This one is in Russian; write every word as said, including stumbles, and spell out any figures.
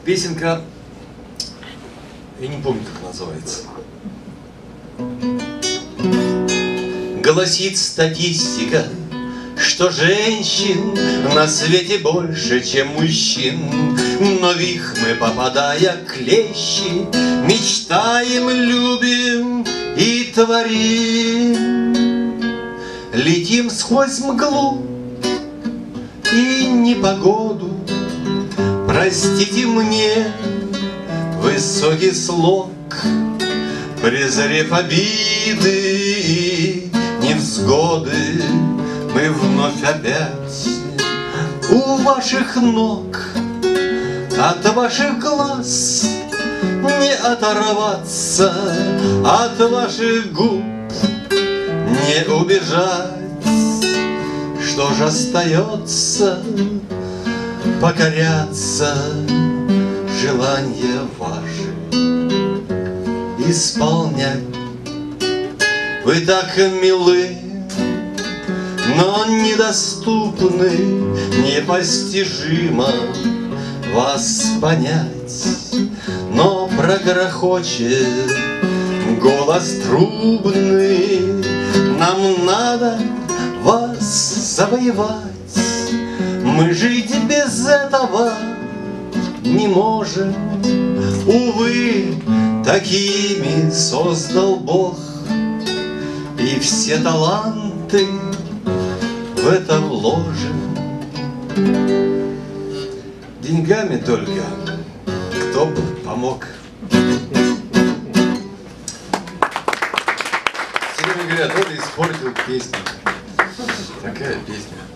Песенка, я не помню, как называется. Гласит статистика, что женщин на свете больше, чем мужчин, но в их мы, попадая клещи, мечтаем, любим и творим. Летим сквозь мглу и непогоду. Простите мне высокий слог, презрев обиды и невзгоды, мы вновь опять у ваших ног. От ваших глаз не оторваться, от ваших губ не убежать. Что же остается? Покоряться желания ваши, исполнять. Вы так милы, но недоступны, непостижимо вас понять. Но прогрохочет голос трубный, нам надо вас завоевать. Мы жить без этого не можем. Увы, такими создал Бог, и все таланты в это вложим. Деньгами только кто бы помог. Все время говорят, вот испортил песню. Такая песня.